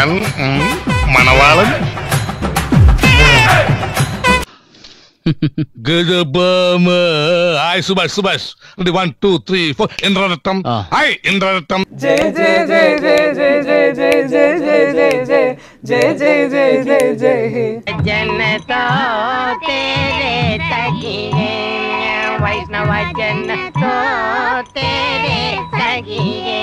ഞാൻ Manavalan. Hi Subhash. 1 2 3 4 Indraratnam. Hi Indraratnam. ജയ ജയ ജയ ജയ ജയ ജയ ജയ ജയ ജയ ജയ ജയ ജയ ജയ ജയ ജയ ഹേ ജന്നതോ തേരെ തകിയേ വൈഷ്ണവ ജന്നതോ തേരെ തകിയേ.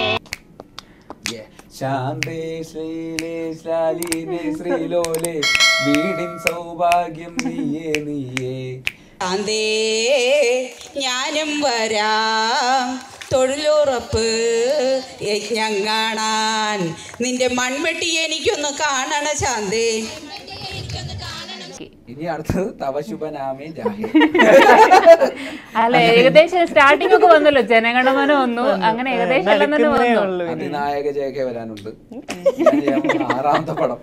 ശാന്തേ ശ്രീലേ ശ്ലാലീനേ ശ്രീലോലേ വീടിൻ സൗഭാഗ്യം നീയേ നീയേ. ശാന്തേ ഞാനും വരാം തൊഴിലുറപ്പ് യജ്ഞം കാണാൻ. നിന്റെ മൺവെട്ടി എനിക്കൊന്ന് കാണണ ശാന്തേ. ഇനി അടുത്തത് തവ ശുഭനാമേ ജാഹേ. അല്ല, ഏകദേശം സ്റ്റാർട്ടിംഗ് ഒക്കെ വന്നല്ലോ. ജനഗണമന വന്നു, അങ്ങനെ ഏകദേശം അതിനായക ജയൊക്കെ വരാനുണ്ട്. 6ാമത്തെ പടം.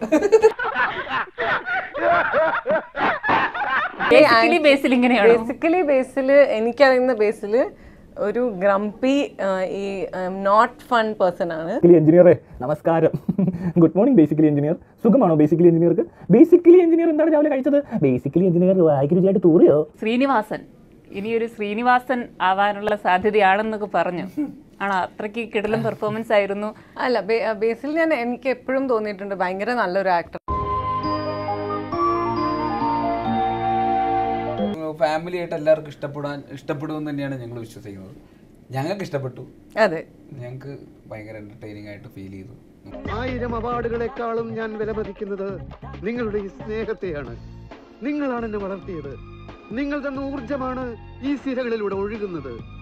ബേസിക്കലി ബേസിൽ എനിക്കറിയുന്ന ബേസിൽ ഒരു ഗ്രംപി ഈ നോട്ട് ഫൺ പേഴ്സൺ ആണ്. എഞ്ചിനീയറെ നമസ്കാരം. Good morning basically engineer. സുഖമാണോ ബേസിക്കലി എഞ്ചിനീയർക്ക്? ബേസിക്കലി എഞ്ചിനീയർ എന്താണ് രാവിലെ കഴിച്ചത്? ബേസിക്കലി എഞ്ചിനീയർ വായിക്ക് രുചിയായിട്ട് തൂറിയോ? ശ്രീനിവാസൻ ഇനിയൊരു ശ്രീനിവാസൻ ആവാനുള്ള സാധ്യതയാണെന്നൊക്കെ പറഞ്ഞു. ആണോ? അത്രയ്ക്ക് കിടലും പെർഫോമൻസ് ആയിരുന്നു. അല്ല, ബേസിൽ എനിക്ക് എപ്പോഴും തോന്നിയിട്ടുണ്ട് ഭയങ്കര നല്ലൊരു ആക്ടർ. ഫാമിലി ആയിട്ട് എല്ലാവർക്കും ഇഷ്ടപ്പെടുമെന്ന് തന്നെയാണ് ഞങ്ങൾ വിശ്വസിക്കുന്നത്. ഞങ്ങൾക്ക് ഇഷ്ടപ്പെട്ടു. അതെ, ഞങ്ങൾക്ക് ഭയങ്കര എന്റർടൈനിങ് ആയിട്ട് ഫീൽ ചെയ്തു. 1000 അവാർഡുകളെക്കാളും ഞാൻ വിലമതിക്കുന്നത് നിങ്ങളുടെ ഈ സ്നേഹത്തെയാണ്. നിങ്ങളാണ് എന്നെ വളർത്തിയത്. നിങ്ങൾ തന്ന ഊർജമാണ് ഈ സിരകളിലൂടെ ഒഴുകുന്നത്.